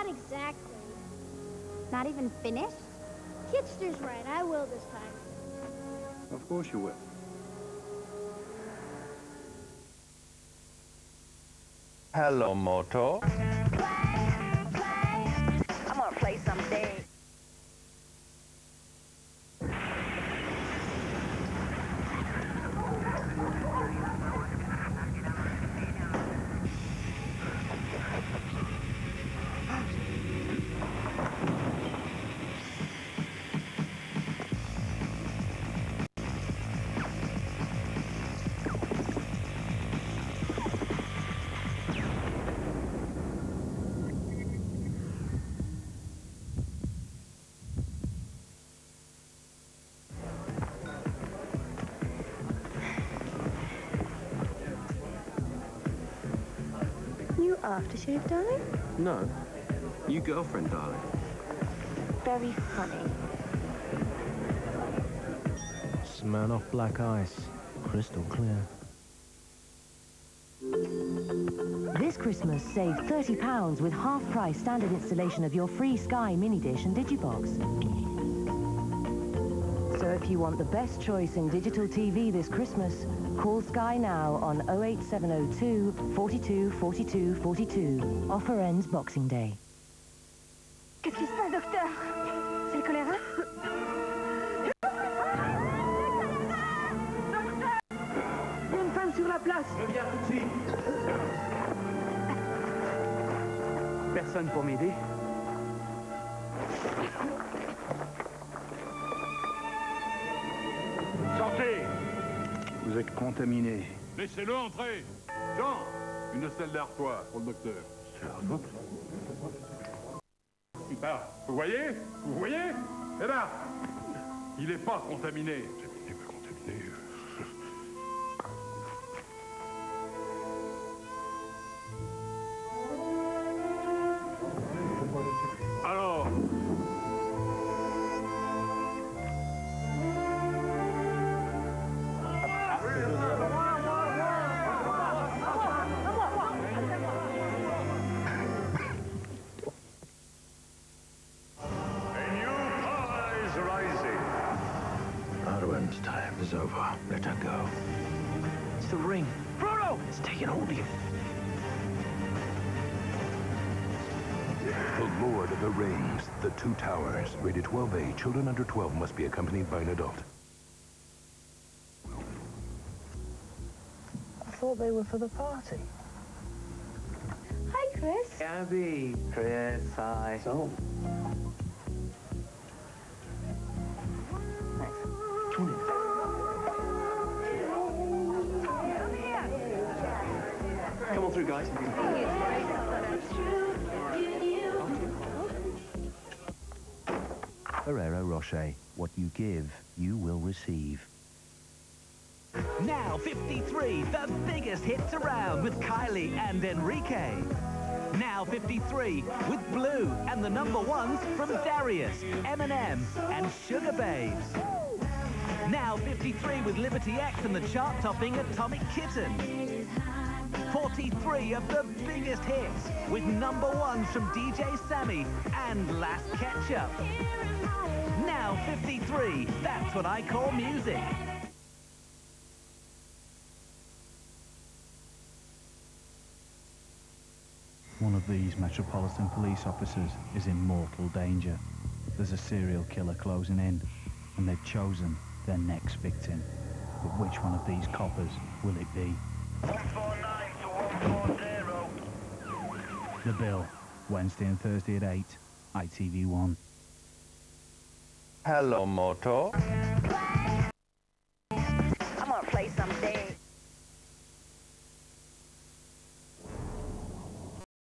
exactly. Not even finished? Kitster's right. I will this time. Of course you will. Hello, Moto. I'm gonna play someday. You aftershave, darling? No. You girlfriend, darling. Very funny. Smirnoff Black Ice. Crystal clear. This Christmas, save £30 with half-price standard installation of your free Sky mini dish and Digibox. So if you want the best choice in digital TV this Christmas, call Sky now on 08702 42 42 42. Offer ends Boxing Day. Qu'est-ce qui se passe, docteur? C'est le choléra? Il y a une femme sur la place. Je viens tout de suite. Personne pour m'aider? Sortez! Vous êtes contaminé. Laissez-le entrer! Jean, une selle d'air froid pour le docteur. Là, vous voyez? Vous voyez? Et là, il n'est pas contaminé. Il n'est pas contaminé. Alors, Arwen's time is over. Let her go. It's the ring. Frodo! It's taking hold of you. The Lord of the Rings, The Two Towers. Rated 12A. Children under 12 must be accompanied by an adult. I thought they were for the party. Hi, Chris. Abby. Chris, hi. So? Come on through, guys. Ferrero Rocher. What you give, you will receive. Now 53, the biggest hits around with Kylie and Enrique. Now 53 with Blue and the number ones from Darius, Eminem and Sugar Babes. Now 53 with Liberty X and the chart-topping Atomic Kitten. 43 of the biggest hits with number ones from DJ Sammy and Last Ketchup. Now 53, that's what I call music. One of these Metropolitan Police officers is in mortal danger. There's a serial killer closing in, and they've chosen their next victim. But which one of these coppers will it be? 149 to 140. The Bill, Wednesday and Thursday at 8, ITV1. Hello, Moto.